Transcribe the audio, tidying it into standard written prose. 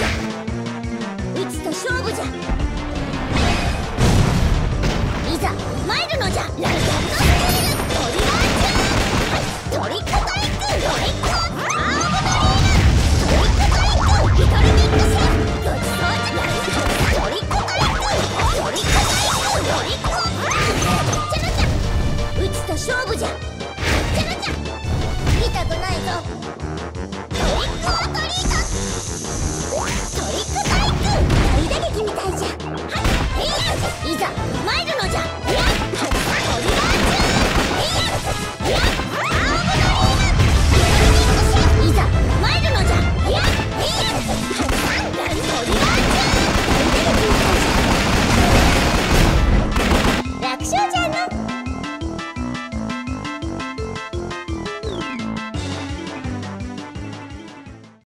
じゃ。うちと勝負じゃ。いざ参るのじゃ。ラルガンのステールトリガーチューントリックトリックロリックアームドリームトリックトリックリトルビッグ